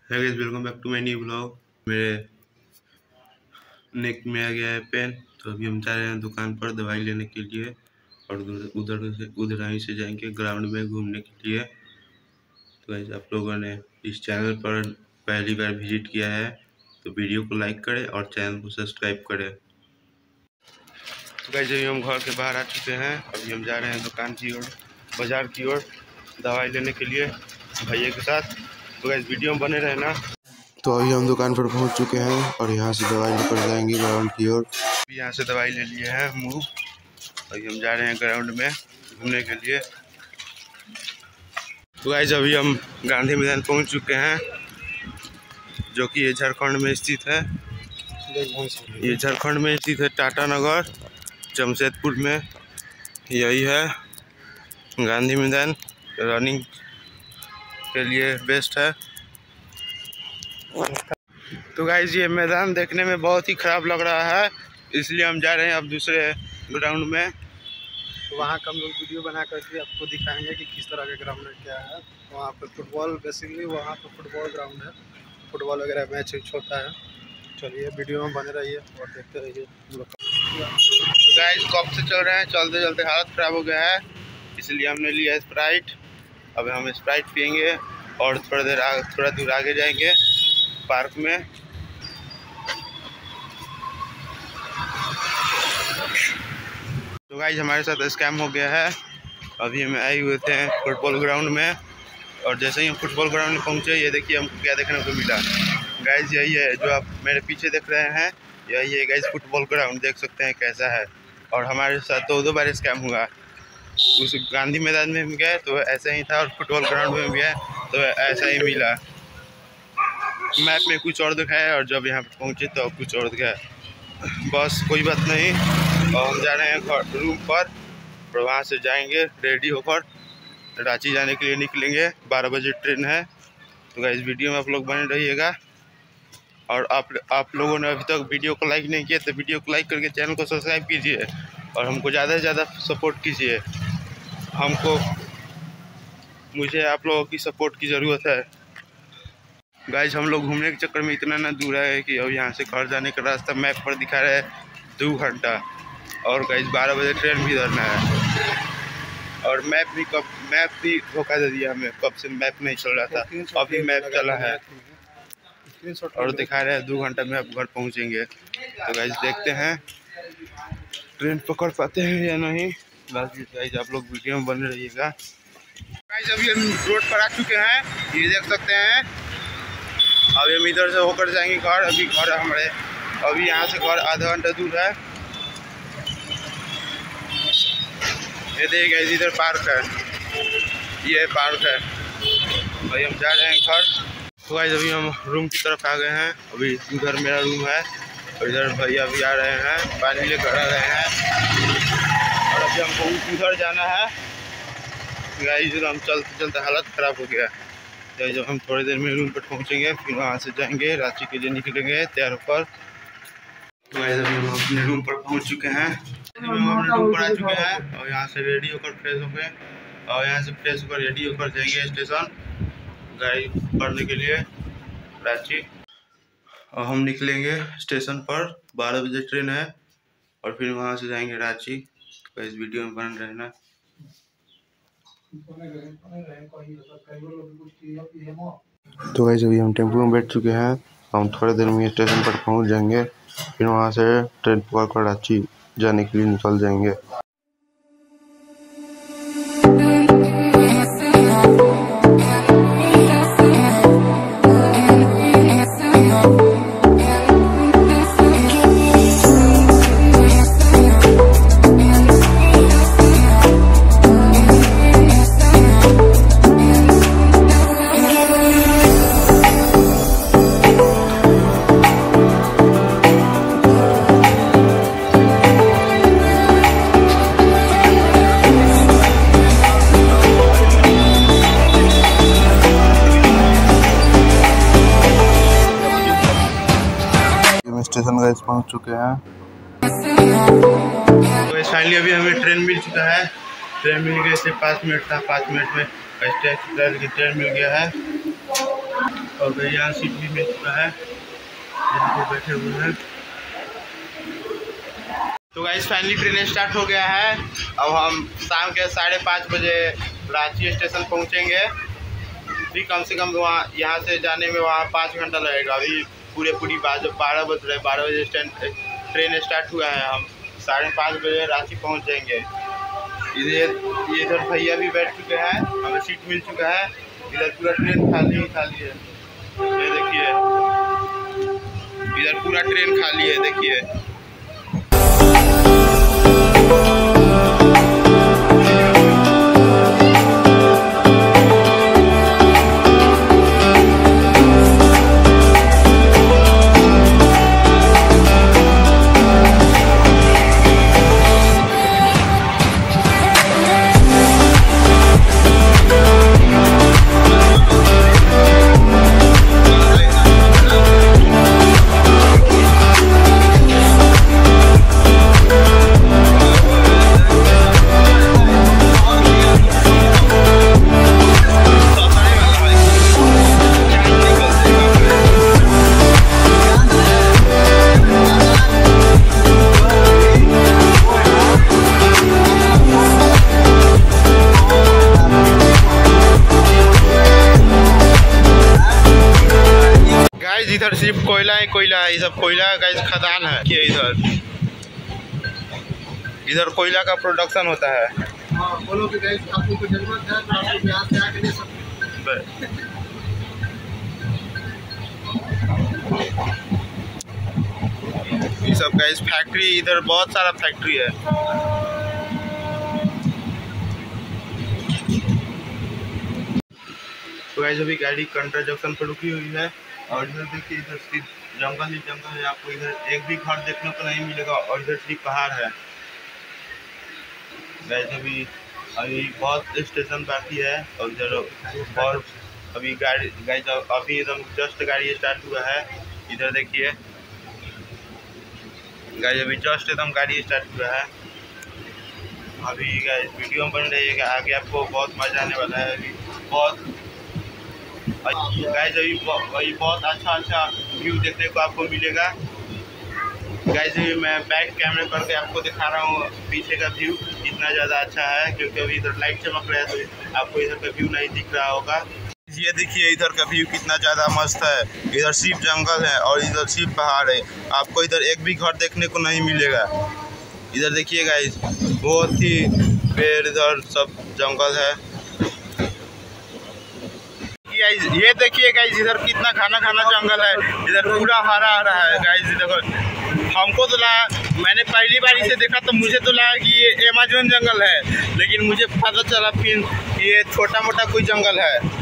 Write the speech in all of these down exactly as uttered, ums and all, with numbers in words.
है guys, welcome back to my new blog. मेरे neck में आ गया है पेन, तो अभी हम जा रहे हैं दुकान पर दवाई लेने के लिए और उधर से उधर ही से जाएंगे ग्राउंड में घूमने के लिए। तो गाइस, आप लोगों ने इस चैनल पर पहली बार विजिट किया है तो वीडियो को लाइक करें और चैनल को सब्सक्राइब करें। तो गाइस, अभी हम घर के बाहर आ चुके हैं। अभी हम जा रहे हैं दुकान की ओर, बाजार की ओर दवाई लेने के लिए भैया के साथ। तो गाइस, वीडियो में बने रहना। तो अभी हम दुकान पर पहुंच चुके हैं और यहाँ से दवाई लेकर जाएंगे ग्राउंड की ओर। यहाँ से दवाई ले लिए हैं मुँह। अभी हम जा रहे हैं ग्राउंड में घूमने के लिए। तो गाइस, अभी हम गांधी मैदान पहुंच चुके हैं, जो कि ये झारखंड में स्थित है। ये झारखंड में स्थित है, टाटा नगर जमशेदपुर में। यही है गांधी मैदान, रनिंग के लिए बेस्ट है। तो गाइस, ये मैदान देखने में बहुत ही ख़राब लग रहा है, इसलिए हम जा रहे हैं अब दूसरे ग्राउंड में। तो वहाँ का हम लोग वीडियो बना करके आपको दिखाएंगे कि किस तरह का ग्राउंड है, क्या है। वहाँ पे फुटबॉल, बेसिकली वहाँ पे फुटबॉल ग्राउंड है, फुटबॉल वगैरह मैच होता है। चलिए वीडियो में बने रहिए और देखते रहिए। तो गाइस, कब से चल रहे हैं, चलते चलते हालत ख़राब हो गया है, इसलिए हमने लिया स्प्राइट। अब हम स्प्राइट पियेंगे और थोड़ा देर आगे थोड़ा दूर आगे जाएंगे पार्क में। तो गाइस, हमारे साथ स्कैम हो गया है। अभी हम आए हुए थे फुटबॉल ग्राउंड में और जैसे ही हम फुटबॉल ग्राउंड में पहुंचे, ये देखिए हमको क्या देखने को मिला। गाइस, यही है जो आप मेरे पीछे देख रहे हैं, यही है गाइस फुटबॉल ग्राउंड। देख सकते हैं कैसा है। और हमारे साथ दो दो बार स्कैम हुआ। उस गांधी मैदान में भी गए तो ऐसा ही था और फुटबॉल ग्राउंड में भी गए तो ऐसा ही मिला। मैप में कुछ और दिखाया और जब यहाँ पर पहुँचे तो कुछ और दिखाया। बस कोई बात नहीं। और हम जा रहे हैं घर रूम पर और वहाँ से जाएंगे रेडी होकर रांची जाने के लिए निकलेंगे। बारह बजे ट्रेन है। तो गाइस, वीडियो में आप लोग बने रहिएगा। और आप आप लोगों ने अभी तक वीडियो को लाइक नहीं किया तो वीडियो को लाइक करके चैनल को सब्सक्राइब कीजिए और हमको ज़्यादा से ज़्यादा सपोर्ट कीजिए। हमको मुझे आप लोगों की सपोर्ट की ज़रूरत है। गाइस, हम लोग घूमने के चक्कर में इतना ना दूर है कि अब यहाँ से घर जाने का रास्ता मैप पर दिखा रहा है दो घंटा। और गाइस, बारह बजे ट्रेन भी धरना है और मैप भी कब मैप भी धोखा दे दिया हमें। कब से मैप नहीं चल रहा था, अभी मैप चला है और दिखा रहा है दो घंटा में आप घर पहुँचेंगे। तो गाइस, देखते हैं ट्रेन पकड़ पाते हैं या नहीं। गाइस, आप लोग वीडियो में बने रहिएगा। गाइस, अभी हम रोड पर आ चुके हैं, ये देख सकते हैं। अभी हम इधर से होकर जाएंगे घर। अभी घर हमारे अभी यहाँ से घर आधा घंटा दूर है। ये देखिए, इधर पार्क है, ये पार्क है। अभी हम जा रहे हैं घर। तो गाइस, अभी हम रूम की तरफ आ गए हैं। अभी इधर मेरा रूम है और इधर भैया भी आ रहे हैं, पानी लेकर आ रहे हैं। और अभी हमको उधर जाना है। गाइस, हम चलते चलते हालत ख़राब हो गया। जब हम थोड़ी देर में रूम पर पहुंचेंगे, फिर वहां से जाएंगे रांची के लिए निकलेंगे तैयार होकर। तो गाइस, अभी हम अपने रूम पर पहुंच चुके हैं। हम अपने रूम पर आ चुके हैं और यहाँ से रेडी होकर फ्रेश होकर और यहाँ से फ्रेश होकर रेडी होकर जाएंगे स्टेशन गाड़ी पकड़ने के लिए रांची। और हम निकलेंगे स्टेशन पर, बारह बजे ट्रेन है और फिर वहाँ से जाएंगे रांची। तो इस वीडियो में बन रहना। तो गाइस, अभी हम टेम्पो में बैठ चुके हैं। हम थोड़ी देर में स्टेशन पर पहुंच जाएंगे, फिर वहां से ट्रेन पकड़ कर रांची जाने के लिए निकल जाएंगे। स्टेशन गाइस पहुंच चुके हैं। तो फाइनली अभी हमें ट्रेन मिल चुका है। ट्रेन मिल गया, सिर्फ पाँच मिनट था, पाँच मिनट में ट्रेन मिल गया है। और भैया सीट भी मिल चुका है, यहाँ पे बैठे हुए हैं। तो गाइस फाइनली ट्रेन स्टार्ट हो गया है। अब हम शाम के साढ़े पाँच बजे रांची स्टेशन पहुँचेंगे। भी कम से कम वहाँ यहाँ से जाने में वहाँ पाँच घंटा लगेगा। अभी पूरे पूरी बारह बज रहे बारह बजे स्टैंड ट्रेन स्टार्ट हुआ है। हम साढ़े पाँच बजे रांची पहुँच जाएंगे। इधर ये इधर भैया भी बैठ चुके हैं, हमें सीट मिल चुका है। इधर पूरा ट्रेन खाली ही खाली है, ये देखिए इधर पूरा ट्रेन खाली है, देखिए। इधर सिर्फ कोयला है, कोयला है, ये सब कोयला का खदान है कि इधर इधर कोयला का प्रोडक्शन होता है। हाँ, बोलो कि गाइस आपको कोई जरूरत है तो आप यहाँ से आके ले सकते हैं। ये सब गाइस फैक्ट्री, इधर बहुत सारा फैक्ट्री है। तो गाइस अभी गाड़ी कंट्रा जंक्शन पर रुकी हुई है और इधर देखिए इधर सिर्फ जंगल ही जंगल है। आपको इधर एक भी घर देखने को नहीं मिलेगा और इधर सिर्फ पहाड़ है। गाइस अभी अभी बहुत स्टेशन बाकी है और इधर बहुत अभी गाड़ी गाइस अभी एकदम जस्ट गाड़ी स्टार्ट हुआ है। इधर देखिए गाइस अभी जस्ट एकदम गाड़ी स्टार्ट हुआ है। अभी गाइस वीडियो बन रही है, आगे आपको बहुत मजा आने वाला है। अभी बहुत गाइस अभी अभी बहुत अच्छा अच्छा व्यू देखने को आपको मिलेगा। गाइस अभी मैं बैक कैमरे करके आपको दिखा रहा हूँ पीछे का व्यू कितना ज़्यादा अच्छा है, क्योंकि अभी इधर लाइट चमक रहा है तो आपको इधर का व्यू नहीं दिख रहा होगा। ये देखिए इधर का व्यू कितना ज़्यादा मस्त है। इधर सिर्फ जंगल है और इधर सिर्फ पहाड़ है। आपको इधर एक भी घर देखने को नहीं मिलेगा। इधर देखिए गाइस बहुत ही पेड़, इधर सब जंगल है। ये देखिए गाइस इधर कितना घना घना जंगल है, इधर पूरा हरा हरा है। गाइस देखो हमको तो लगा, मैंने पहली बार इसे देखा तो मुझे तो लगा कि ये अमेज़न जंगल है, लेकिन मुझे पता चला फिर ये छोटा मोटा कोई जंगल है।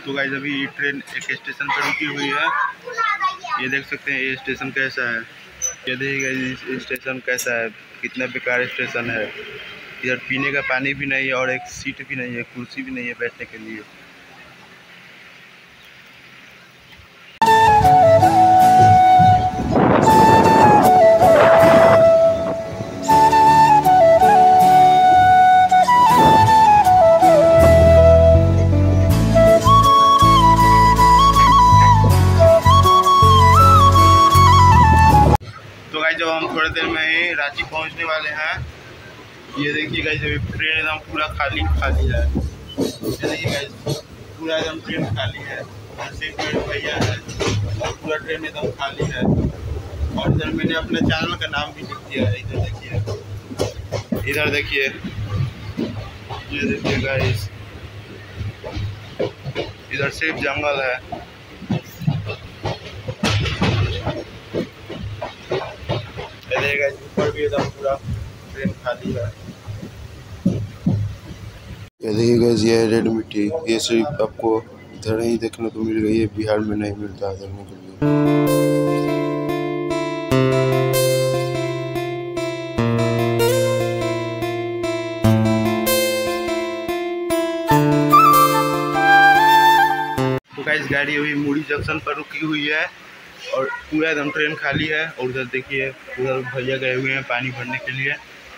तो गाइस अभी ट्रेन एक स्टेशन पर रुकी हुई है। ये देख सकते हैं ये स्टेशन कैसा है। ये देखिए गाइस इस स्टेशन कैसा है, कितना बेकार स्टेशन है। इधर पीने का पानी भी नहीं है और एक सीट भी नहीं है, कुर्सी भी नहीं है बैठने के लिए। तो गाइस जब हम थोड़ी देर में ही रांची पहुंचने वाले हैं। ये देखिए गाइस अभी ट्रेन एकदम पूरा खाली खाली है। ये देखिए गाइस पूरा एकदम ट्रेन खाली है। सिर्फ भैया है और पूरा ट्रेन एकदम खाली है। और इधर मैंने अपने चैनल का नाम भी लिख दिया है। इधर देखिए, इधर देखिए, ये देखिए गाइस इधर सिर्फ जंगल है। ये देखिए गाइस ऊपर भी एकदम पूरा ट्रेन खाली है। ये देखिए गाइस ये रेड मिट्टी, ये सिर्फ आपको इधर ही देखने को मिल गई है, बिहार में नहीं मिलता देखने के लिए। तो गाइस गाड़ी अभी मुड़ी जंक्शन पर रुकी हुई है और पूरा एकदम ट्रेन खाली है। और उधर देखिए उधर भैया गए हुए हैं पानी भरने के लिए।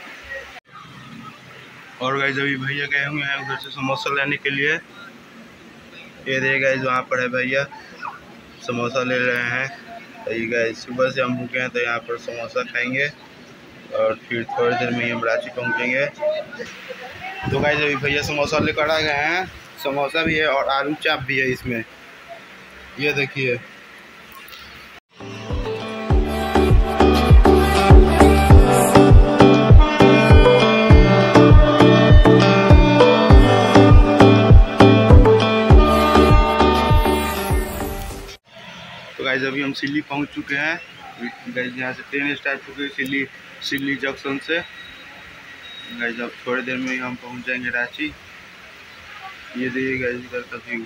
और गाइस अभी भैया गए हुए हैं उधर से समोसा लेने के लिए। ये देखिए गाइस वहाँ पर है भैया, समोसा ले रहे हैं। तो ये गाइस सुबह से हम रुके हैं तो यहाँ पर समोसा खाएंगे और फिर थोड़ी देर में हम रांची पहुँचेंगे। तो गाइस अभी भैया समोसा लेकर आ गए हैं। समोसा भी है और आलू चाप भी है इसमें, ये देखिए। तो गाइस अभी हम सिल्ली पहुंच चुके हैं। गाइस यहाँ से ट्रेन स्टार्ट हो गई सिल्ली सिल्ली जंक्शन से। गाइस अब थोड़ी देर में ही हम पहुंच जाएंगे रांची। ये देखिए गाइस इधर का व्यू।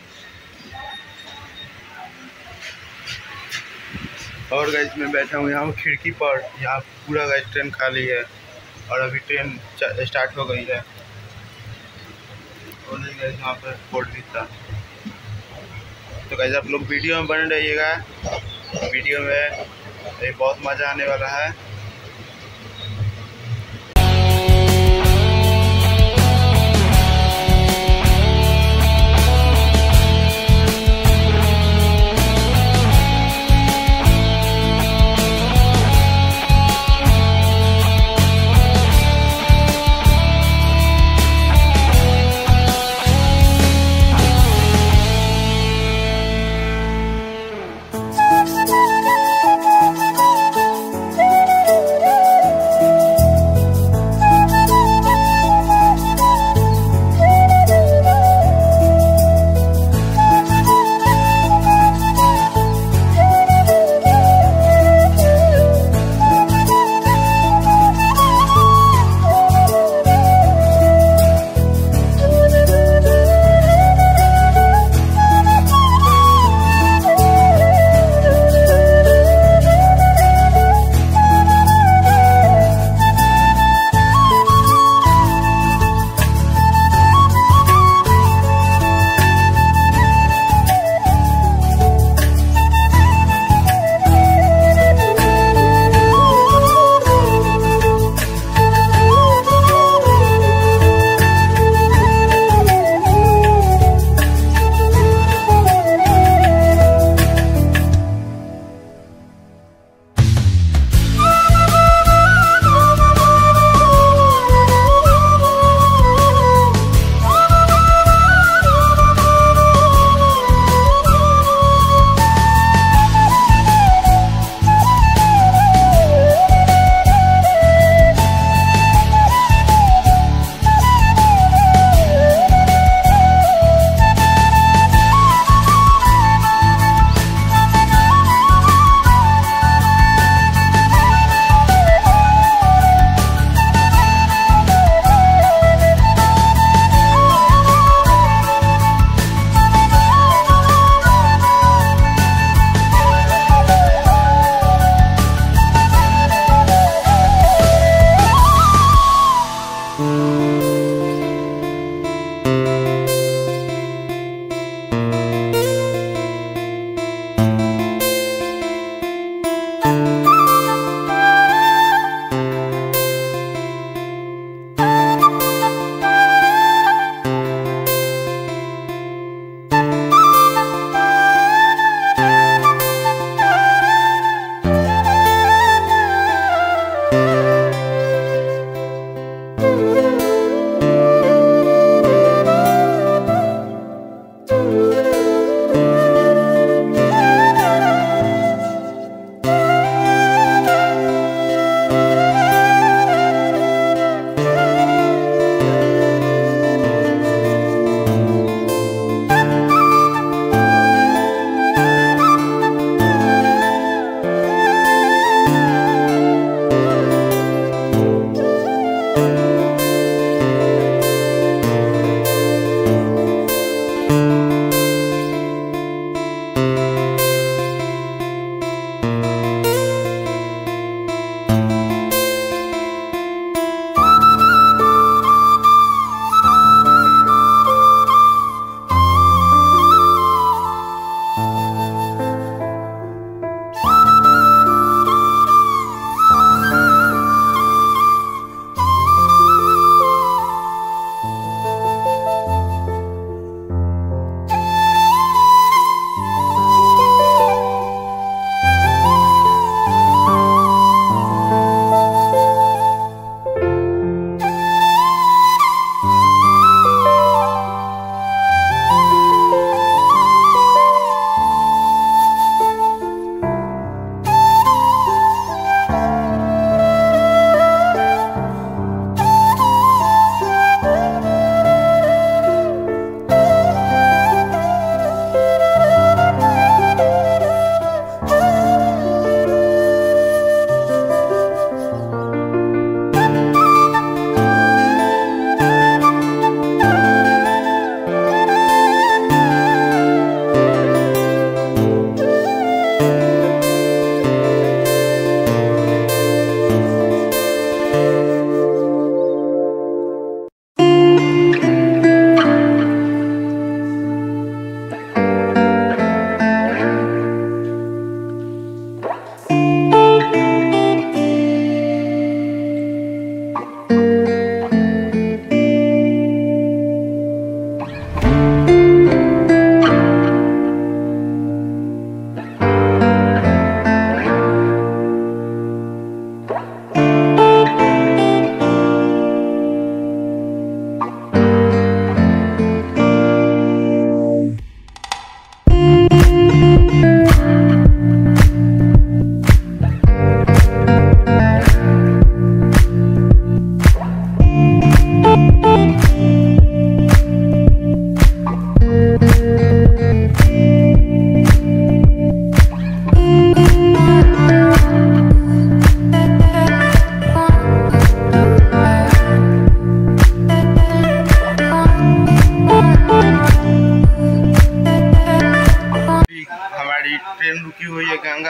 और गाइस मैं बैठा हूँ यहाँ खिड़की पर, यहाँ पूरा गाइस ट्रेन खाली है और अभी ट्रेन स्टार्ट हो गई है। और गाइस यहाँ पर बोर्ड भी था। तो गाइस आप लोग वीडियो में बने रहिएगा, वीडियो में एक बहुत मज़ा आने वाला है।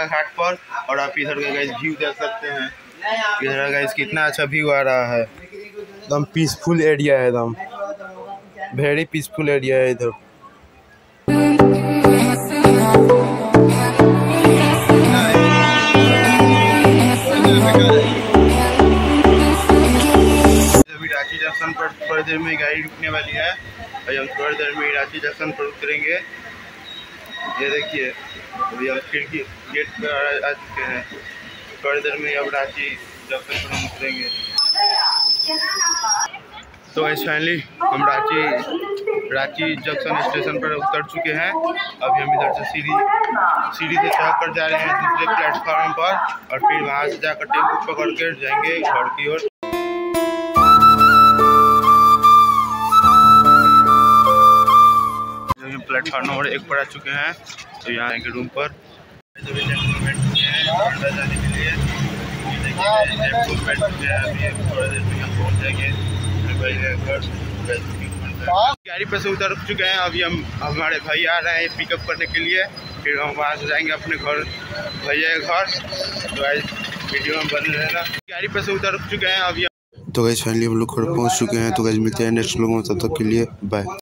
का घाट पर। और आप इधर का गाइस व्यू देख सकते हैं, इधर गाइस कितना अच्छा व्यू आ रहा है, एकदम पीसफुल एरिया है, एकदम वेरी पीसफुल एरिया है इधर। अभी रांची जंक्शन पर थोड़ी देर में गाड़ी रुकने वाली है और हम थोड़ी देर में रांची जंक्शन पर उतरेंगे। ये देखिए अभी हम खिड़की गेट पर आ चुके हैं, थोड़ी देर में अब रांची जंक्शन पर हम उतरेंगे। तो गाइस फाइनली हम रांची रांची जंक्शन स्टेशन पर उतर चुके हैं। अभी हम इधर से सीढ़ी सीढ़ी से चढ़ कर जा रहे हैं दूसरे प्लेटफॉर्म पर और फिर वहां से जाकर टेम्पो पकड़ कर जाएंगे घर की ओर। प्लेटफॉर्म नंबर एक पर आ चुके हैं, तो यहाँ आएंगे रूम पर जाने के लिए। थोड़ा देर में हम पहुँच जाएंगे गाड़ी पर से उतर चुके हैं। अभी हम हमारे भाई आ रहे हैं पिकअप करने के लिए, फिर हम वहाँ से जाएंगे अपने घर भैया के घर। तो वीडियो में बने रहना। गाड़ी पर से उतर चुके हैं अभी। तो गाइस फाइनली हम लोग घर पहुंच चुके हैं। तो गाइस मिलते हैं नेक्स्ट व्लॉग में, तब तक के लिए बाय।